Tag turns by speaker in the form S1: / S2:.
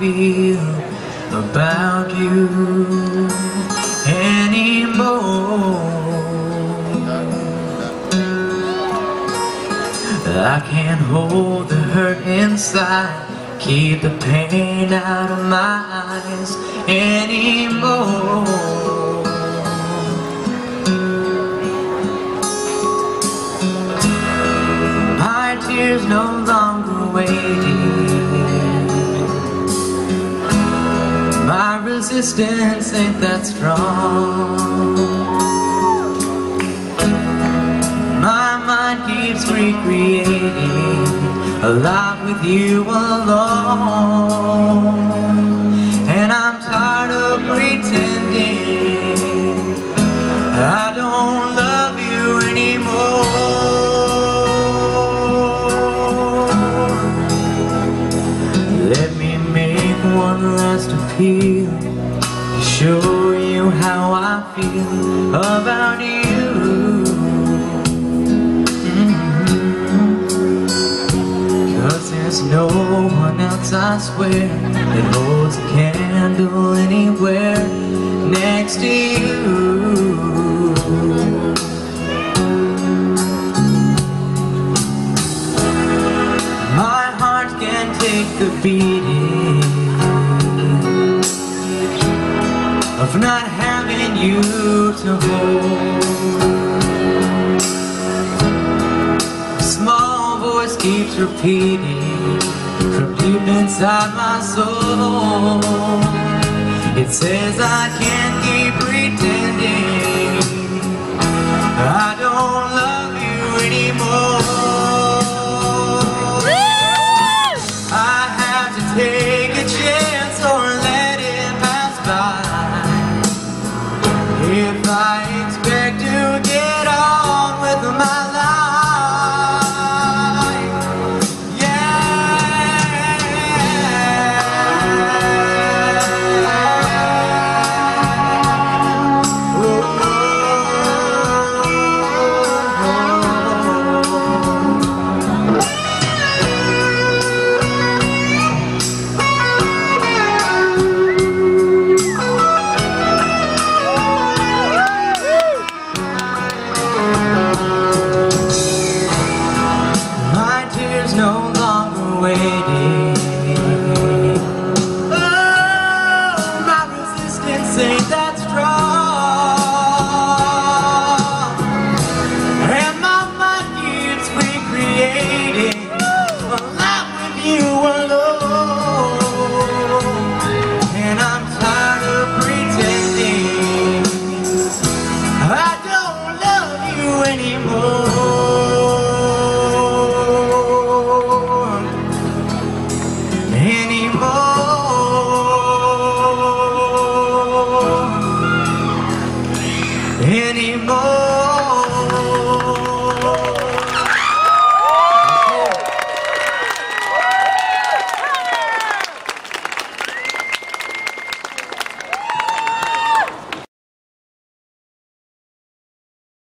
S1: feel about you anymore. I can't hold the hurt inside, keep the pain out of my eyes anymore. My tears no longer waiting, my resistance ain't that strong. My mind keeps recreating a lot with you alone, and I'm tired of pretending I don't love you anymore. Let me make one last appeal to show you how I feel about you. There's no one else, I swear, that holds a candle anywhere next to you. My heart can't take the beating of not having you to hold. A small voice keeps repeating from deep inside my soul, it says I can't